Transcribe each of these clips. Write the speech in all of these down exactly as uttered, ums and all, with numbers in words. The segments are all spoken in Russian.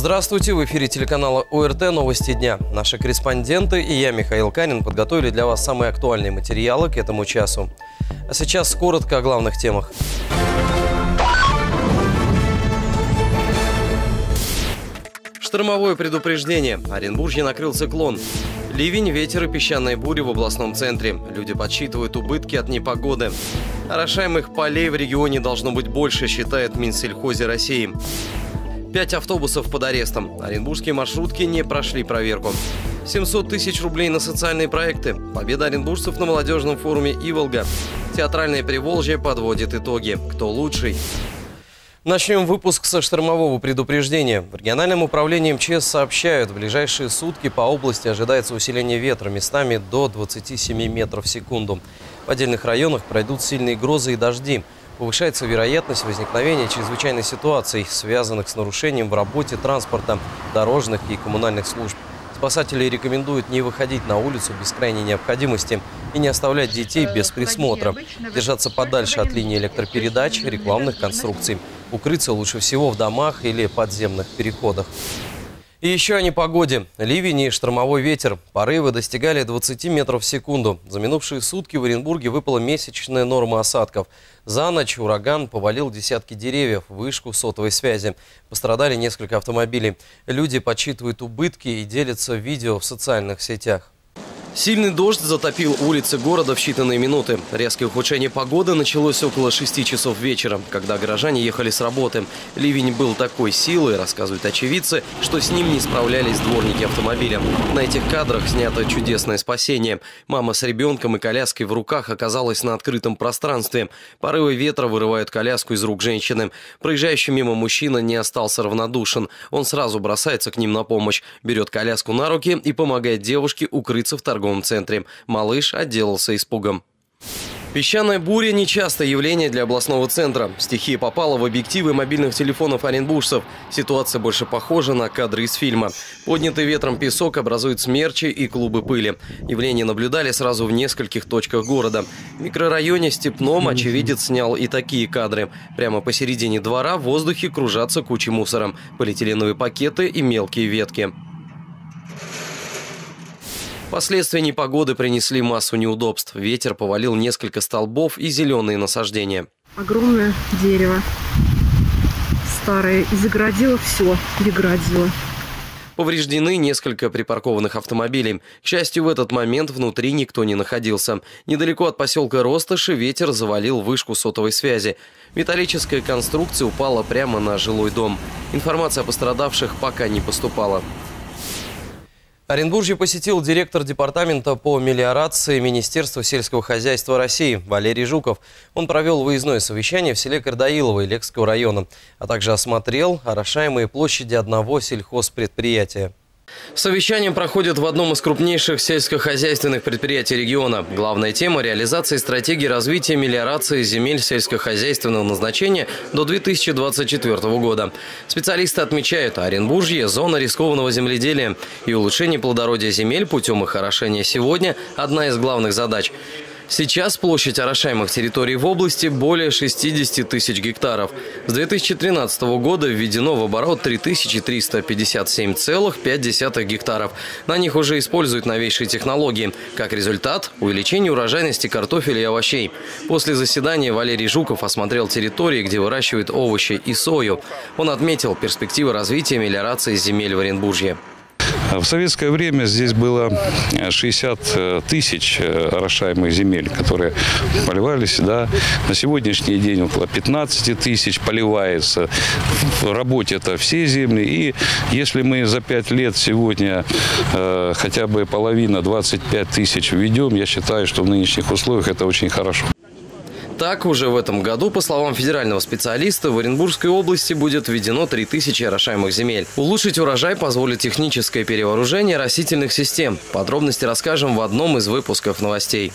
Здравствуйте! В эфире телеканала ОРТ «Новости дня». Наши корреспонденты и я, Михаил Канин, подготовили для вас самые актуальные материалы к этому часу. А сейчас коротко о главных темах. Штормовое предупреждение. Оренбуржье накрыл циклон. Ливень, ветер и песчаные бури в областном центре. Люди подсчитывают убытки от непогоды. Орошаемых полей в регионе должно быть больше, считает Минсельхозе России. Пять автобусов под арестом. Оренбургские маршрутки не прошли проверку. семьсот тысяч рублей на социальные проекты. Победа оренбуржцев на молодежном форуме «Иволга». Театральное Приволжье подводит итоги. Кто лучший? Начнем выпуск со штормового предупреждения. В региональном управлении МЧС сообщают, в ближайшие сутки по области ожидается усиление ветра местами до двадцати семи метров в секунду. В отдельных районах пройдут сильные грозы и дожди. Повышается вероятность возникновения чрезвычайных ситуаций, связанных с нарушением в работе транспорта, дорожных и коммунальных служб. Спасатели рекомендуют не выходить на улицу без крайней необходимости и не оставлять детей без присмотра, держаться подальше от линии электропередач, рекламных конструкций. Укрыться лучше всего в домах или подземных переходах. И еще о непогоде. Ливень и штормовой ветер. Порывы достигали двадцати метров в секунду. За минувшие сутки в Оренбурге выпала месячная норма осадков. За ночь ураган повалил десятки деревьев, вышку сотовой связи. Пострадали несколько автомобилей. Люди подсчитывают убытки и делятся видео в социальных сетях. Сильный дождь затопил улицы города в считанные минуты. Резкое ухудшение погоды началось около шести часов вечера, когда горожане ехали с работы. Ливень был такой силы, рассказывают очевидцы, что с ним не справлялись дворники автомобиля. На этих кадрах снято чудесное спасение. Мама с ребенком и коляской в руках оказалась на открытом пространстве. Порывы ветра вырывают коляску из рук женщины. Проезжающий мимо мужчина не остался равнодушен. Он сразу бросается к ним на помощь, берет коляску на руки и помогает девушке укрыться в торговом центре. Малыш отделался испугом. Песчаная буря – нечастое явление для областного центра. Стихия попала в объективы мобильных телефонов оренбуржцев. Ситуация больше похожа на кадры из фильма. Поднятый ветром песок образует смерчи и клубы пыли. Явление наблюдали сразу в нескольких точках города. В микрорайоне Степном очевидец снял и такие кадры. Прямо посередине двора в воздухе кружатся кучи мусора, полиэтиленовые пакеты и мелкие ветки. Последствия непогоды принесли массу неудобств. Ветер повалил несколько столбов и зеленые насаждения. Огромное дерево старое и загородило все, перегородило. Повреждены несколько припаркованных автомобилей. К счастью, в этот момент внутри никто не находился. Недалеко от поселка Ростоши ветер завалил вышку сотовой связи. Металлическая конструкция упала прямо на жилой дом. Информация о пострадавших пока не поступала. Оренбуржье посетил директор департамента по мелиорации Министерства сельского хозяйства России Валерий Жуков. Он провел выездное совещание в селе Кардаилово Илекского района, а также осмотрел орошаемые площади одного сельхозпредприятия. Совещание проходит в одном из крупнейших сельскохозяйственных предприятий региона. Главная тема – реализация стратегии развития мелиорации земель сельскохозяйственного назначения до две тысячи двадцать четвёртого года. Специалисты отмечают, Оренбуржье – зона рискованного земледелия. И улучшение плодородия земель путем их орошения сегодня – одна из главных задач. Сейчас площадь орошаемых территорий в области более шестидесяти тысяч гектаров. С две тысячи тринадцатого года введено в оборот три тысячи триста пятьдесят семь целых пять десятых гектаров. На них уже используют новейшие технологии. Как результат – увеличение урожайности картофеля и овощей. После заседания Валерий Жуков осмотрел территории, где выращивают овощи и сою. Он отметил перспективы развития мелиорации земель в Оренбуржье. В советское время здесь было шестьдесят тысяч орошаемых земель, которые поливались. Да. На сегодняшний день около пятнадцати тысяч поливается. В работе это все земли. И если мы за пять лет сегодня э, хотя бы половина, двадцать пять тысяч введем, я считаю, что в нынешних условиях это очень хорошо. Так, уже в этом году, по словам федерального специалиста, в Оренбургской области будет введено три тысячи орошаемых земель. Улучшить урожай позволит техническое перевооружение растительных систем. Подробности расскажем в одном из выпусков новостей.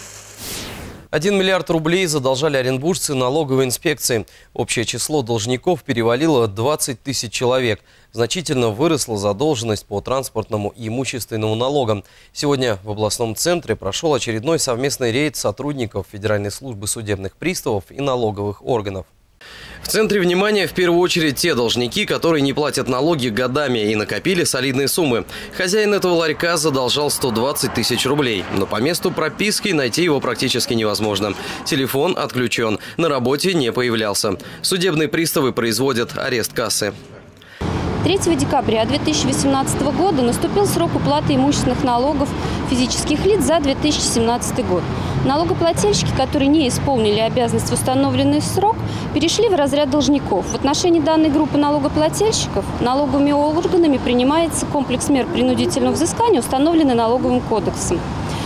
Один миллиард рублей задолжали оренбуржцы налоговой инспекции. Общее число должников перевалило двадцать тысяч человек. Значительно выросла задолженность по транспортному и имущественному налогам. Сегодня в областном центре прошел очередной совместный рейд сотрудников Федеральной службы судебных приставов и налоговых органов. В центре внимания в первую очередь те должники, которые не платят налоги годами и накопили солидные суммы. Хозяин этого ларька задолжал сто двадцать тысяч рублей, но по месту прописки найти его практически невозможно. Телефон отключен, на работе не появлялся. Судебные приставы производят арест кассы. третьего декабря две тысячи восемнадцатого года наступил срок уплаты имущественных налогов физических лиц за две тысячи семнадцатый год. Налогоплательщики, которые не исполнили обязанность в установленный срок, перешли в разряд должников. В отношении данной группы налогоплательщиков налоговыми органами принимается комплекс мер принудительного взыскания, установленный налоговым кодексом.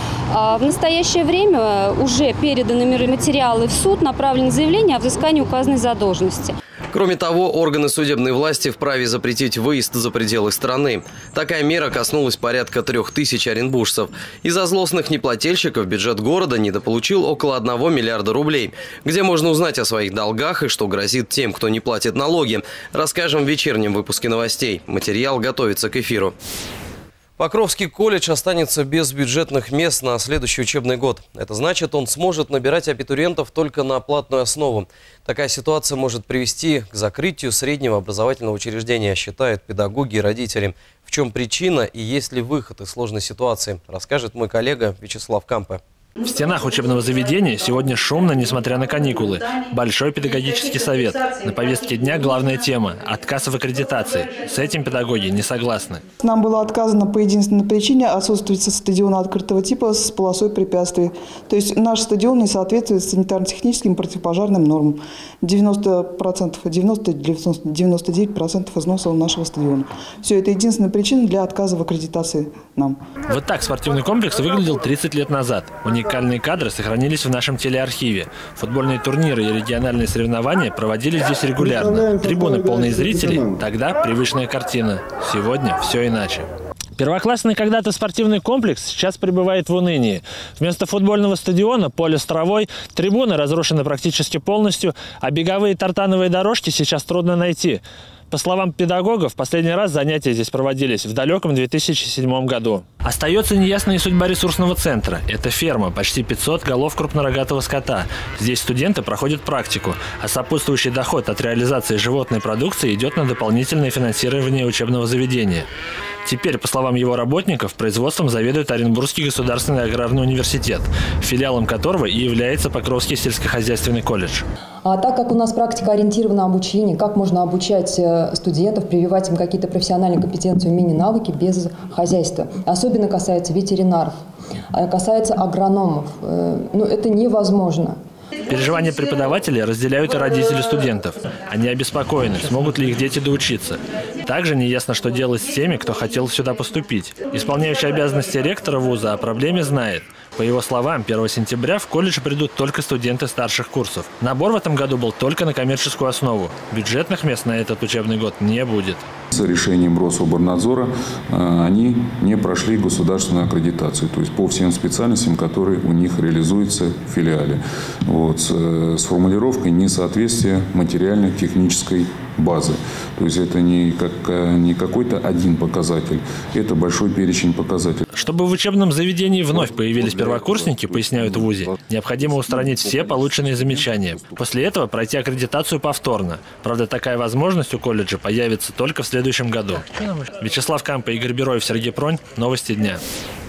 В настоящее время уже переданы материалы в суд, направлены заявления о взыскании указанной задолженности. Кроме того, органы судебной власти вправе запретить выезд за пределы страны. Такая мера коснулась порядка трех тысяч оренбуржцев. Из-за злостных неплательщиков бюджет города недополучил около одного миллиарда рублей. Где можно узнать о своих долгах и что грозит тем, кто не платит налоги, расскажем в вечернем выпуске новостей. Материал готовится к эфиру. Покровский колледж останется без бюджетных мест на следующий учебный год. Это значит, он сможет набирать абитуриентов только на платную основу. Такая ситуация может привести к закрытию среднего образовательного учреждения, считают педагоги и родители. В чем причина и есть ли выход из сложной ситуации, расскажет мой коллега Вячеслав Кампе. В стенах учебного заведения сегодня шумно, несмотря на каникулы. Большой педагогический совет. На повестке дня главная тема – отказ в аккредитации. С этим педагоги не согласны. Нам было отказано по единственной причине – отсутствие стадиона открытого типа с полосой препятствий. То есть наш стадион не соответствует санитарно-техническим противопожарным нормам. девяносто процентов, девяносто, девяносто девять процентов износов нашего стадиона. Все это единственная причина для отказа в аккредитации нам. Вот так спортивный комплекс выглядел тридцать лет назад. Уникальные кадры сохранились в нашем телеархиве. Футбольные турниры и региональные соревнования проводились здесь регулярно. Трибуны полные зрителей. Тогда привычная картина. Сегодня все иначе. Первоклассный когда-то спортивный комплекс сейчас пребывает в унынии. Вместо футбольного стадиона – поле с травой, трибуны разрушены практически полностью, а беговые тартановые дорожки сейчас трудно найти. По словам педагогов, последний раз занятия здесь проводились в далеком две тысячи седьмом году. Остается неясная судьба ресурсного центра. Это ферма, почти пятьсот голов крупнорогатого скота. Здесь студенты проходят практику, а сопутствующий доход от реализации животной продукции идет на дополнительное финансирование учебного заведения. Теперь, по словам его работников, производством заведует Оренбургский государственный аграрный университет, филиалом которого и является Покровский сельскохозяйственный колледж. А так как у нас практика ориентирована обучение, как можно обучать студентов, прививать им какие-то профессиональные компетенции, умения, навыки без хозяйства. Особенно касается ветеринаров, касается агрономов. Ну, это невозможно. Переживания преподавателей разделяют и родители студентов. Они обеспокоены, смогут ли их дети доучиться. Также неясно, что делать с теми, кто хотел сюда поступить. Исполняющий обязанности ректора вуза о проблеме знает. По его словам, первого сентября в колледж придут только студенты старших курсов. Набор в этом году был только на коммерческую основу. Бюджетных мест на этот учебный год не будет. С решением Рособорнадзора они не прошли государственную аккредитацию, то есть по всем специальностям, которые у них реализуются в филиале. Вот, с формулировкой несоответствия материально-технической базы. То есть это не, как, не какой-то один показатель, это большой перечень показателей. Чтобы в учебном заведении вновь появились первокурсники, поясняют в вузе, необходимо устранить все полученные замечания. После этого пройти аккредитацию повторно. Правда, такая возможность у колледжа появится только в следующем году. Вячеслав Кампе, Игорь Бероев, Сергей Пронь. Новости дня.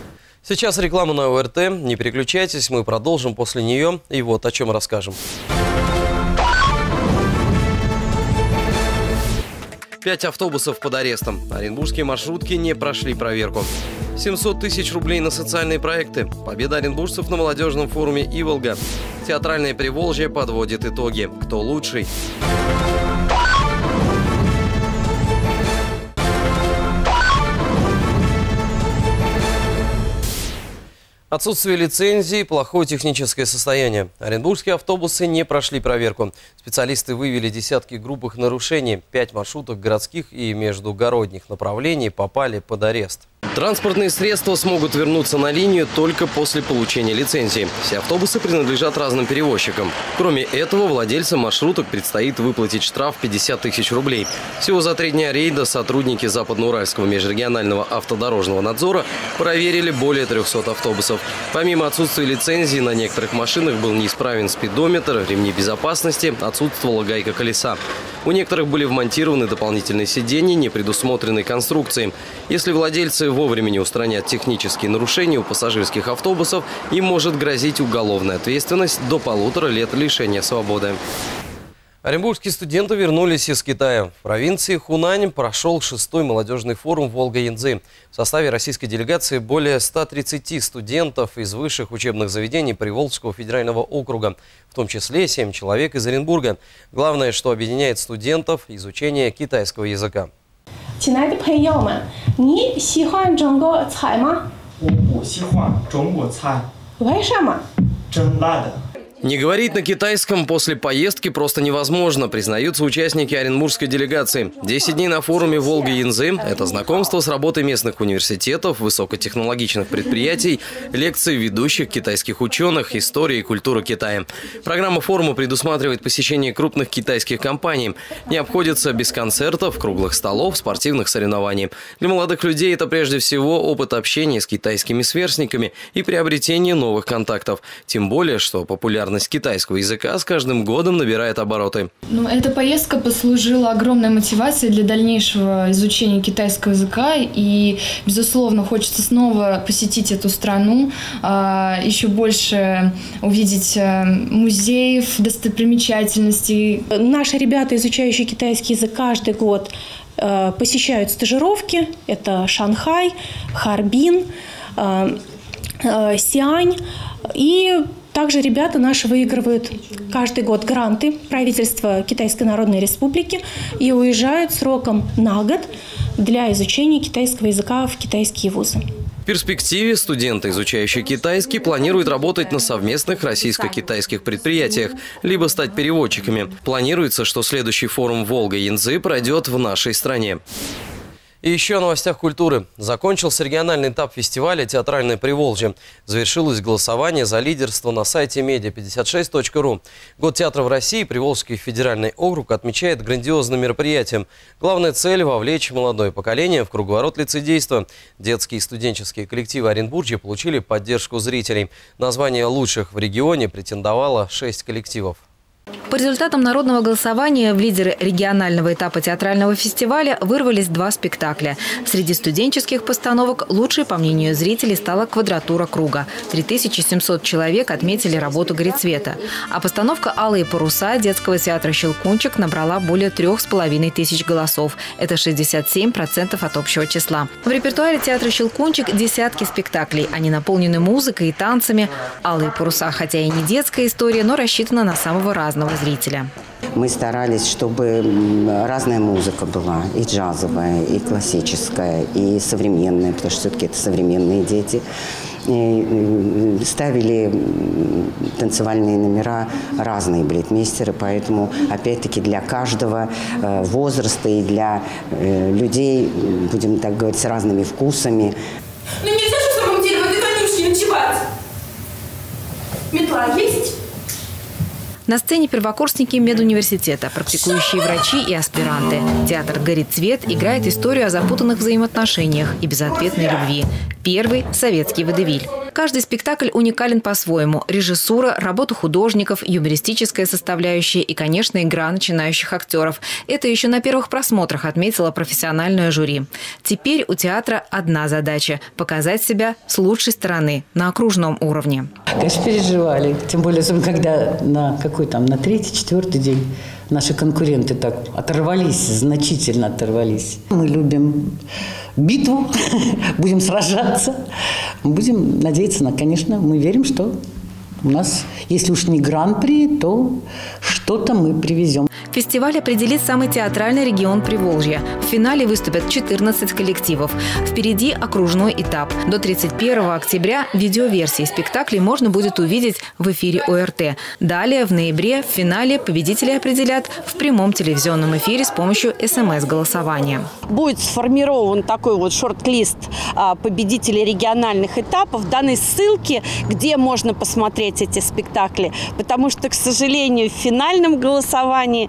Сейчас реклама на ОРТ. Не переключайтесь, мы продолжим после нее. И вот о чем расскажем. Пять автобусов под арестом. Оренбургские маршрутки не прошли проверку. семьсот тысяч рублей на социальные проекты. Победа оренбуржцев на молодежном форуме «Иволга». Театральное Приволжье подводит итоги. Кто лучший? Отсутствие лицензии, плохое техническое состояние. Оренбургские автобусы не прошли проверку. Специалисты выявили десятки грубых нарушений. Пять маршруток городских и междугородних направлений попали под арест. Транспортные средства смогут вернуться на линию только после получения лицензии. Все автобусы принадлежат разным перевозчикам. Кроме этого, владельцам маршруток предстоит выплатить штраф пятьдесят тысяч рублей. Всего за три дня рейда сотрудники Западноуральского межрегионального автодорожного надзора проверили более трёхсот автобусов. автобусов. Помимо отсутствия лицензии, на некоторых машинах был неисправен спидометр, ремни безопасности, отсутствовала гайка колеса. У некоторых были вмонтированы дополнительные сиденья, не предусмотренной конструкцией. Если владельцы вовремя не устранят технические нарушения у пассажирских автобусов, им может грозить уголовная ответственность до полутора лет лишения свободы. Оренбургские студенты вернулись из Китая. В провинции Хунань прошел шестой молодежный форум Волга-Янцзы. В составе российской делегации более ста тридцати студентов из высших учебных заведений Приволжского федерального округа, в том числе семь человек из Оренбурга. Главное, что объединяет студентов – изучение китайского языка. Не говорить на китайском после поездки просто невозможно, признаются участники оренбургской делегации. Десять дней на форуме Волга-Янцзы – это знакомство с работой местных университетов, высокотехнологичных предприятий, лекции ведущих китайских ученых, истории и культуры Китая. Программа форума предусматривает посещение крупных китайских компаний. Не обходится без концертов, круглых столов, спортивных соревнований. Для молодых людей это прежде всего опыт общения с китайскими сверстниками и приобретение новых контактов. Тем более, что популярность китайского языка с каждым годом набирает обороты. Ну, эта поездка послужила огромной мотивацией для дальнейшего изучения китайского языка. И, безусловно, хочется снова посетить эту страну, еще больше увидеть музеев, достопримечательностей. Наши ребята, изучающие китайский язык, каждый год посещают стажировки. Это Шанхай, Харбин, Сиань. И также ребята наши выигрывают каждый год гранты правительства Китайской Народной Республики и уезжают сроком на год для изучения китайского языка в китайские вузы. В перспективе студенты, изучающие китайский, планируют работать на совместных российско-китайских предприятиях, либо стать переводчиками. Планируется, что следующий форум Волга-Янцзы пройдет в нашей стране. И еще о новостях культуры. Закончился региональный этап фестиваля «Театральное Приволжье». Завершилось голосование за лидерство на сайте медиа пятьдесят шесть точка ру. Год театра в России Приволжский федеральный округ отмечает грандиозным мероприятием. Главная цель – вовлечь молодое поколение в круговорот лицедейства. Детские и студенческие коллективы Оренбуржья получили поддержку зрителей. На звание лучших в регионе претендовало шесть коллективов. По результатам народного голосования в лидеры регионального этапа театрального фестиваля вырвались два спектакля. Среди студенческих постановок лучшей, по мнению зрителей, стала «Квадратура круга». три тысячи семьсот человек отметили работу Горецвета. А постановка «Алые паруса» детского театра «Щелкунчик» набрала более трех с половиной тысяч голосов. Это шестьдесят семь процентов от общего числа. В репертуаре театра «Щелкунчик» десятки спектаклей. Они наполнены музыкой и танцами. «Алые паруса», хотя и не детская история, но рассчитана на самого разного зрителя. Мы старались, чтобы разная музыка была, и джазовая, и классическая, и современная, потому что все-таки это современные дети. И ставили танцевальные номера разные балетмейстеры, поэтому, опять-таки, для каждого возраста и для людей, будем так говорить, с разными вкусами. Ну нельзя же в самом деле в этой конюшне ночевать. Метла есть? На сцене первокурсники медуниверситета, практикующие врачи и аспиранты. Театр «Горецвет» играет историю о запутанных взаимоотношениях и безответной любви. Первый – советский водевиль. Каждый спектакль уникален по-своему. Режиссура, работа художников, юмористическая составляющая и, конечно, игра начинающих актеров. Это еще на первых просмотрах отметила профессиональное жюри. Теперь у театра одна задача – показать себя с лучшей стороны, на окружном уровне. Конечно, переживали. Тем более, когда на какой там, на третий, четвертый день наши конкуренты так оторвались, значительно оторвались. Мы любим битву, будем сражаться, будем надеяться на, конечно, мы верим, что у нас, если уж не гран-при, то что-то мы привезем. Фестиваль определит самый театральный регион Приволжья. В финале выступят четырнадцать коллективов. Впереди окружной этап. До тридцать первого октября видеоверсии спектаклей можно будет увидеть в эфире О Р Т. Далее, в ноябре, в финале победителей определят в прямом телевизионном эфире с помощью эс эм эс-голосования. Будет сформирован такой вот шорт-лист победителей региональных этапов в данной ссылке, где можно посмотреть эти спектакли. Потому что, к сожалению, в финальном голосовании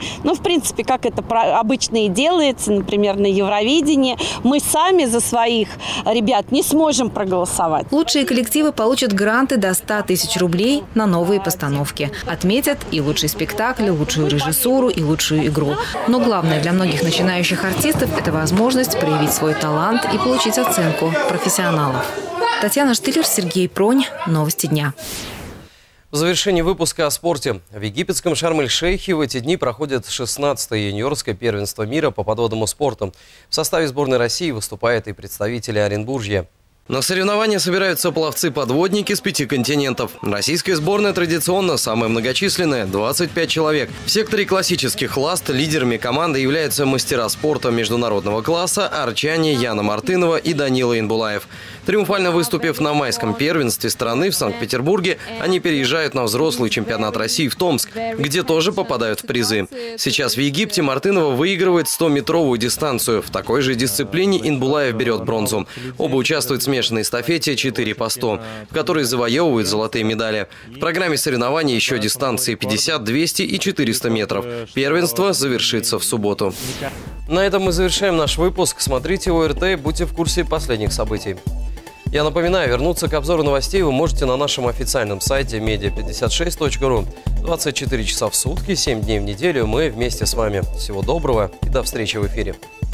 Ну, в принципе, как это обычно и делается, например, на Евровидении, мы сами за своих ребят не сможем проголосовать. Лучшие коллективы получат гранты до ста тысяч рублей на новые постановки. Отметят и лучший спектакль, лучшую режиссуру и лучшую игру. Но главное для многих начинающих артистов – это возможность проявить свой талант и получить оценку профессионалов. Татьяна Штылер, Сергей Пронь. Новости дня. В завершении выпуска о спорте. В египетском Шарм-эль-Шейхе в эти дни проходит шестнадцатое юниорское первенство мира по подводному спорту. В составе сборной России выступают и представители Оренбуржья. На соревнования собираются пловцы-подводники с пяти континентов. Российская сборная традиционно самая многочисленная – двадцать пять человек. В секторе классических ласт лидерами команды являются мастера спорта международного класса, арчане Яна Мартынова и Данила Инбулаев. Триумфально выступив на майском первенстве страны в Санкт-Петербурге, они переезжают на взрослый чемпионат России в Томск, где тоже попадают в призы. Сейчас в Египте Мартынова выигрывает стометровую дистанцию. В такой же дисциплине Инбулаев берет бронзу. Оба участвуют в смешанной эстафете четыре по сто, в которой завоевывают золотые медали. В программе соревнований еще дистанции пятьдесят, двести и четыреста метров. Первенство завершится в субботу. На этом мы завершаем наш выпуск. Смотрите о эр тэ и будьте в курсе последних событий. Я напоминаю, вернуться к обзору новостей вы можете на нашем официальном сайте медиа пятьдесят шесть точка ру. двадцать четыре часа в сутки, семь дней в неделю мы вместе с вами. Всего доброго и до встречи в эфире.